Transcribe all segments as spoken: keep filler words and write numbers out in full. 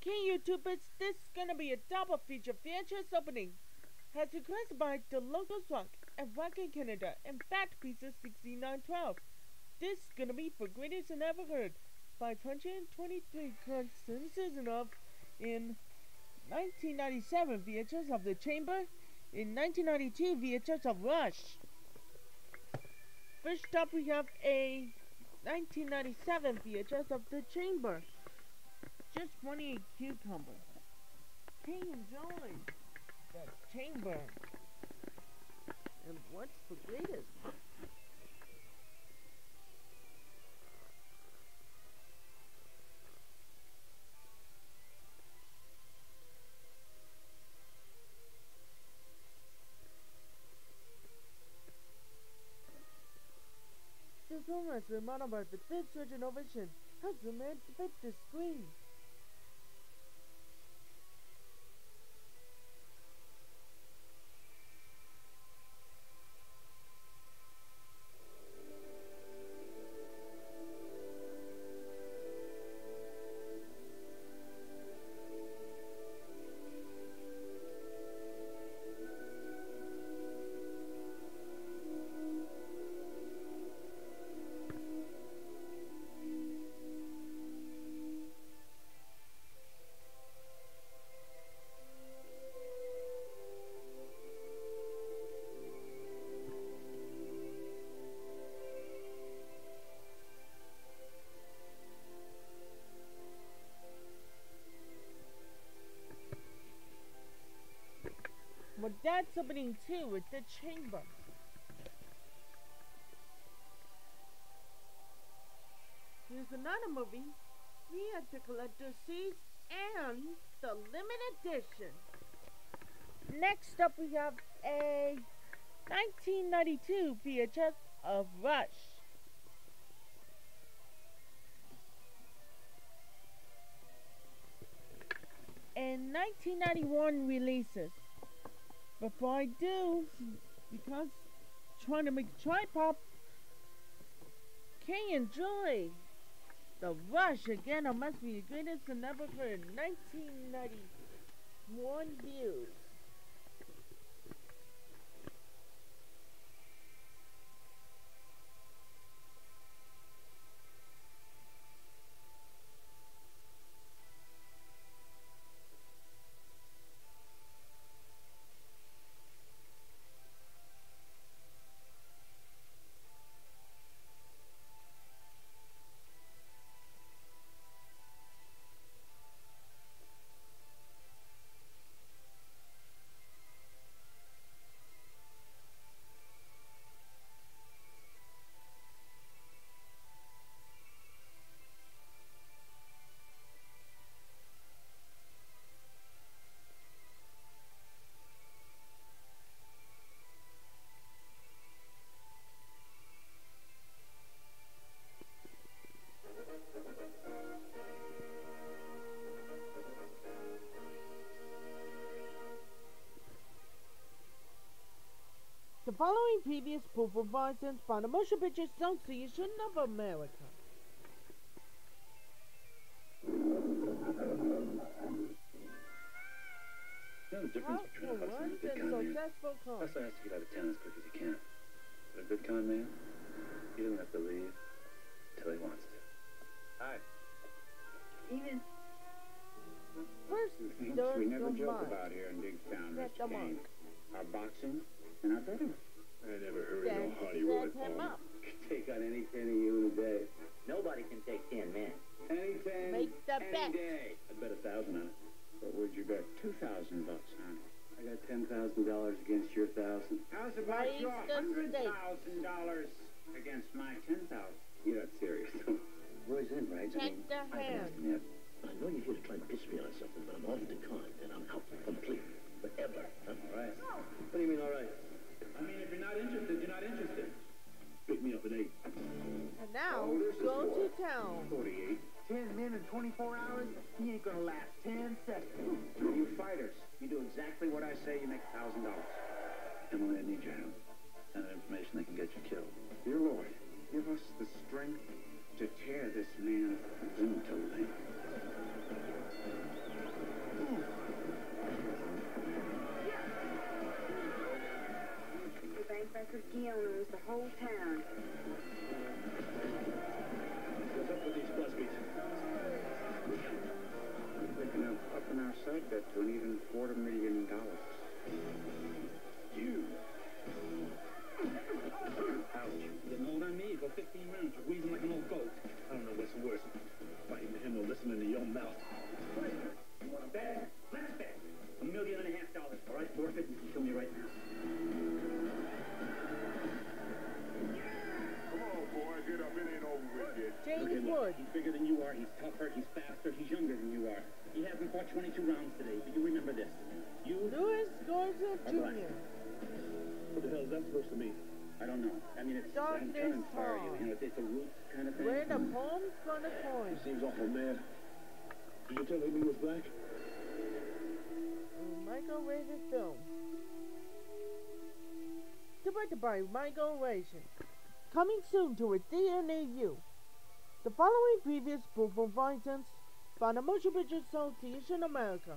Okay, YouTubers, this is gonna be a double feature V H S opening. As requested by the Locals Rock and Rocket Canada and Fact Pieces sixty-nine twelve. This is gonna be for Greatest I Ever Heard. five hundred twenty-three consensus of in nineteen ninety-seven V H S of The Chamber, in nineteen ninety-two V H S of Rush. First up we have a nineteen ninety-seven V H S of The Chamber. Just funny a cucumber. Hey, enjoy The Chamber. And what's the greatest? This film has been modeled by the fifth Surge Innovation. How to man fit the screen? Well, that's opening two with The Chamber. Here's another movie we had the collector series and the limited edition. Next up we have a nineteen ninety-two V H S of Rush. And nineteen ninety-one releases. Before I do, because I'm trying to make a tripod, can you enjoy The Rush again? It must be the greatest I ever heard. nineteen ninety-one views. The following previous proof of license by the Motion Picture Association of America. You know the difference between a hustler and a good con man? Hustler has to get out of town as quick as he can. But a good con man, he doesn't have to leave until he wants to. Hi. Even First, Things there's we never the joke monk. about here in Digstown, Set Mister the King. monk. Our boxing and our veterans. I never heard Then of no Hollywood. set him up. Take on any ten of you in a day. nobody can take ten men. Any ten, Make the any bet. day. I'd bet a thousand on it. What would you bet? Two thousand bucks on it. I got ten thousand dollars against your thousand. How's about Raise your the hundred stakes. thousand dollars against my ten thousand? You're not serious. Roy's in, right? Check the I haven't hand. asked him yet. I know you're here to try and pitch me on something, but I'm off the con, and I'm out completely. Forever. Huh? All right. What do you mean, all right? I mean, if you're not interested, you're not interested. Pick me up at eight. And now, Oh, this is go to war. town. forty-eight. Ten men in twenty-four hours? He ain't gonna last ten seconds. You fighters, you do exactly what I say, you make a thousand dollars. Emily, I need your help. Kind of information that can get you killed. Dear Lord, give us the strength to tear this man Zoom till night. side bet to an even quarter million dollars. You. Ouch. Getting old on me. Go fifteen rounds. You're wheezing like an old goat. I don't know what's worse. Fighting him or listening to your mouth. You want to bet? Let's bet. A million and a half dollars. All right, forfeit. You can kill me right now. Come on, boy. Get up. It ain't over with yet. James Okay, Wood. look, he's bigger than you are. He's tougher. He's faster. He's younger than you are. He hasn't fought twenty-two rounds today, but you remember this. You... Louis Garza Junior What the hell is that supposed to mean? I don't know. I mean, it's... Darkness I'm trying to inspire you. Hall. You know, it's, it's a root kind of thing. Where the palms gonna coin. Seems awful mad. Did you tell him he was black? Michael Raven film. Directed by Michael Raven. Coming soon to a theater near you. The following previous proof of license by the Motion Picture Association America.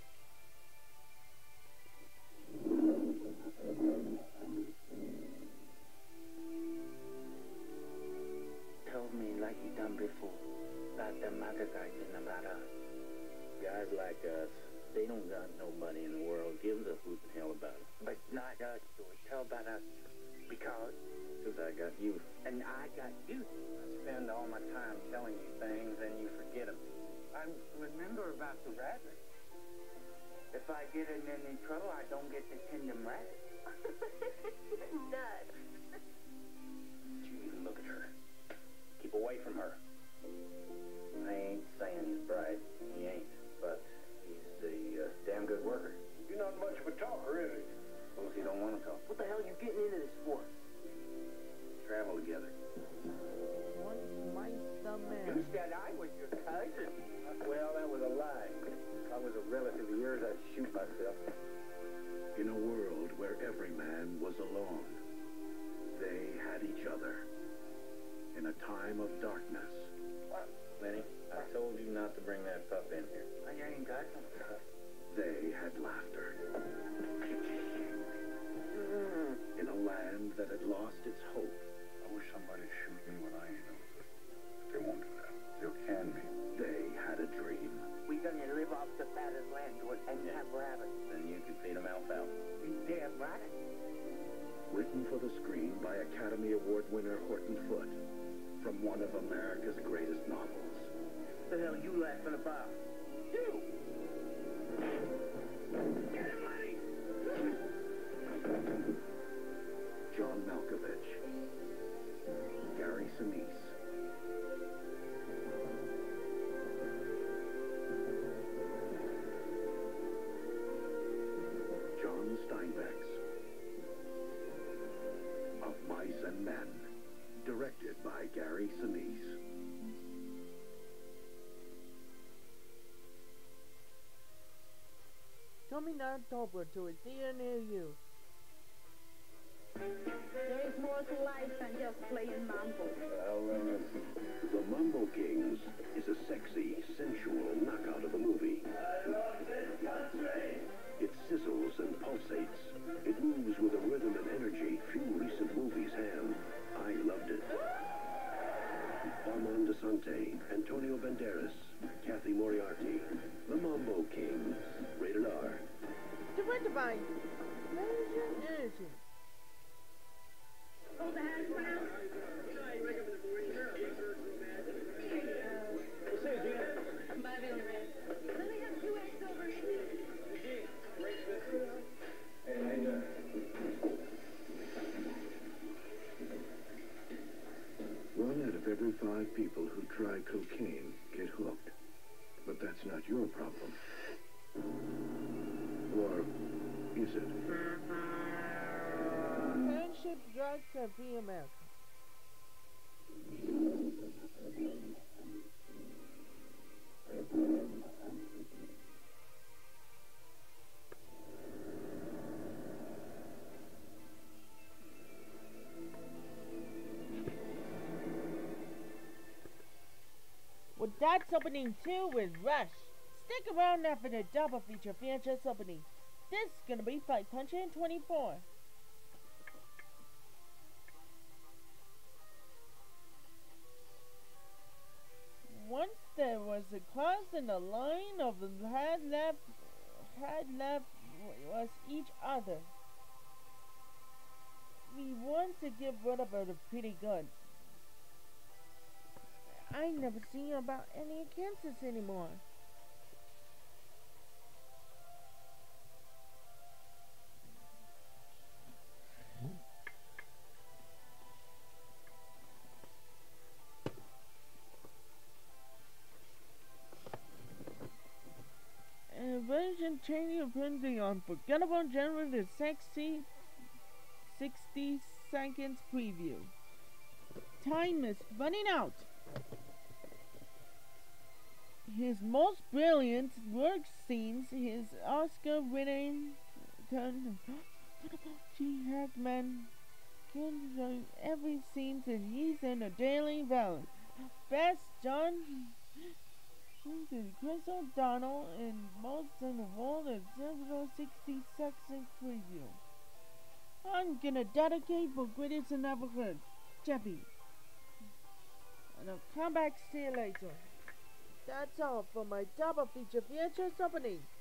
Tell me like you done before, about them other guys and about us. Guys like us, they don't got no money in the world. Gives a hoot and hell about it. But not us, George. Tell about us. Because, Because I got you. and I got you. I spend all my time telling you things and you forget them. I remember about the rabbit. If I get in any trouble, I don't get to tend them rabbit. Nuts. Don't you even look at her. Keep away from her. I ain't saying he's bright. He ain't. But he's a uh, damn good worker. You're not much of a talker, is he? Suppose he don't want to talk. What the hell are you getting into this for? Travel together. Once Meister You Man. said I was your cousin. Well, that was a lie. If I was a relative of yours, I'd shoot myself. In a world where every man was alone, they had each other. In a time of darkness, What? Lenny, I told you not to bring that pup in here. I ain't got no cousin. they had laughter. In a land that had lost its hope, I wish somebody'd shoot me when I ain't no good. They won't do that. They'll can me. they had a dream. We gonna live off the fattest land, George, and have rabbits. Then you could feed him alfalfa. You damn right. Written for the screen by Academy Award winner Horton Foote, from one of America's greatest novels. What the hell you laughing about? You! Get him, Lenny! John Malkovich, Gary Sinise, John Steinbeck's Of Mice and Men, directed by Gary Sinise. Coming October to a theater near you. There is more to life than just playing mambo. Well, uh, The Mambo Kings is a sexy, sensual knockout of a movie. It sizzles and pulsates. It moves with a rhythm and energy few recent movies have. I loved it. Armand Desante, Antonio Banderas, Kathy Moriarty. The Mambo Kings. Rated R. Directed by Asian Energy. Oh, the hash brown? Bye, Billy Red. Let me have two eggs over here. One out of every five people who try cocaine get hooked. But that's not your problem. Or is it? Friendship Drugs of the America. Well, that's opening two with Rush. Stick around after the double feature franchise opening. This is gonna be five hundred twenty-four. Once there was was a cross and the line of the head left, head left was each other. We want to get rid of it pretty good. I never see about any cancers anymore. Version training printing unforgettable generated sexy sixty seconds preview. Time is running out. His most brilliant work scenes, his Oscar-winning turn. G. Hackman can every scene that he's in a Daily Valley. Best John. Chris O'Donnell and most in the world of sixty second preview. I'm gonna dedicate for greatest I never heard, Jeffy. And I'll come back see you later. That's all for my double feature V H S opening.